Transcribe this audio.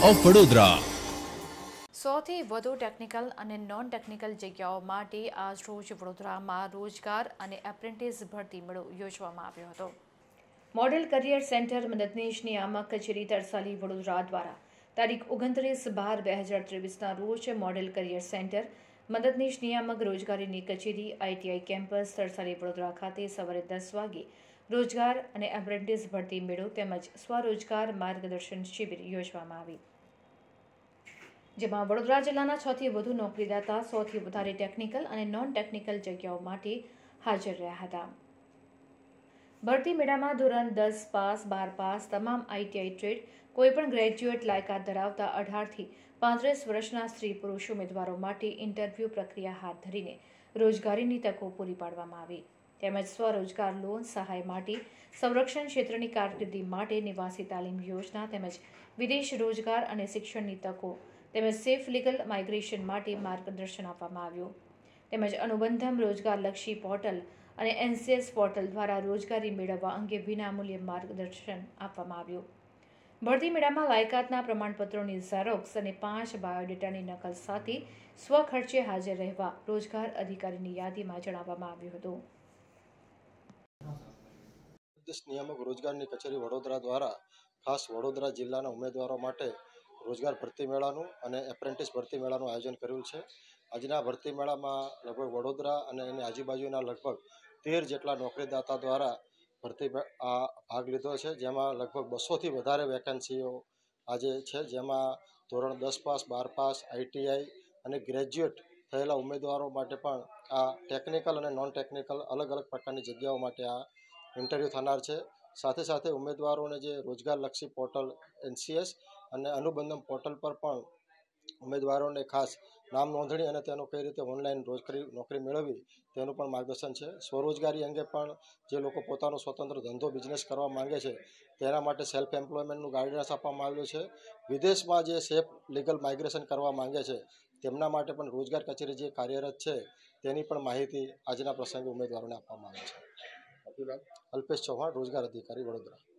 Of Vadodara. સૌથી વધુ technical અને નોન ટેકનિકલ જગ્યાઓ માટે આજ રોજ વડોદરામાં રોજગાર અને એપ્રેન્ટિસ ભરતી મેળો યોજવામાં આવ્યો હતો। મોડેલ કરિયર સેન્ટર મદદનીશ નિયામક કચેરી તરસાલી વડોદરા દ્વારા તારીખ 29/12/2023ના રોજ મોડેલ કરિયર સેન્ટર મદદનીશ નિયામક રોજગારીની કચેરી ITI કેમ્પસ તરસાલી વડોદરા ખાતે સવારે 10 વાગે રોજગાર અને એપ્રેન્ટિસ ભરતી મેળો તેમજ સ્વરોજગાર માર્ગદર્શન શિબિર યોજવામાં આવી, જેમાં વડોદરા જિલ્લાના 6થી વધુ નોકરીદાતા 100થી વધારે ટેકનિકલ અને નોન ટેકનિકલ જગ્યાઓ માટે હાજર રહ્યા હતા। ભરતી મેળામાં ધોરણ 10 પાસ, 12 પાસ, તમામ ITI ટ્રેડ, કોઈપણ ગ્રેજ્યુએટ લાયકાત ધરાવતા 18થી 35 વર્ષના સ્ત્રી પુરુષ ઉમેદવારો માટે ઇન્ટરવ્યૂ પ્રક્રિયા હાથ ધરીને રોજગારીની તકો પૂરી પાડવામાં આવી, તેમજ સ્વરોજગાર લોન સહાય માટે, સંરક્ષણ ક્ષેત્રની કારકિર્દી માટે નિવાસી તાલીમ યોજના તેમજ વિદેશ રોજગાર અને શિક્ષણની તકો તેમજ સેફ લીગલ માઇગ્રેશન માટે માર્ગદર્શન આપવામાં આવ્યું, તેમજ અનુબંધમ રોજગારલક્ષી પોર્ટલ અને NCS પોર્ટલ દ્વારા રોજગારી મેળવવા અંગે વિનામૂલ્યે માર્ગદર્શન આપવામાં આવ્યું। ભરતી મેળામાં લાયકાતના પ્રમાણપત્રોની ઝેરોક્સ અને 5 બાયોડેટાની નકલ સાથે સ્વખર્ચે હાજર રહેવા રોજગાર અધિકારીની યાદીમાં જણાવવામાં આવ્યું હતું। નિયામક રોજગારની કચેરી વડોદરા દ્વારા ખાસ વડોદરા જિલ્લાના ઉમેદવારો માટે રોજગાર ભરતી મેળાનું અને એપ્રેન્ટિસ ભરતી મેળાનું આયોજન કર્યું છે। આજના ભરતી મેળામાં લગભગ વડોદરા અને એની આજુબાજુના લગભગ 13 જેટલા નોકરીદાતા દ્વારા ભરતી ભાગ લીધો છે, જેમાં લગભગ 200થી વધારે વેકેન્સીઓ આજે છે, જેમાં ધોરણ 10 પાસ, 12 પાસ, ITI અને ગ્રેજ્યુએટ થયેલા ઉમેદવારો માટે પણ આ ટેકનિકલ અને નોન ટેકનિકલ અલગ અલગ પ્રકારની જગ્યાઓ માટે આ ઇન્ટરવ્યૂ થનાર છે। સાથે સાથે ઉમેદવારોને જે રોજગારલક્ષી પોર્ટલ NCS અને અનુબંધમ પોર્ટલ પર પણ ઉમેદવારોને ખાસ નામ નોંધણી અને તેનો કઈ રીતે ઓનલાઈન નોકરી મેળવવી તેનું પણ માર્ગદર્શન છે। સ્વરોજગારી અંગે પણ જે લોકો પોતાનો સ્વતંત્ર ધંધો બિઝનેસ કરવા માંગે છે તેના માટે સેલ્ફ એમ્પ્લોયમેન્ટનું ગાઈડન્સ આપવામાં આવ્યું છે। વિદેશમાં જે સેફ લીગલ માઇગ્રેશન કરવા માંગે છે તેમના માટે પણ રોજગાર કચેરી જે કાર્યરત છે તેની પણ માહિતી આજના પ્રસંગે ઉમેદવારોને આપવામાં આવી છે। અલ્પેશ ચૌહાણ, રોજગાર અધિકારી, વડોદરા।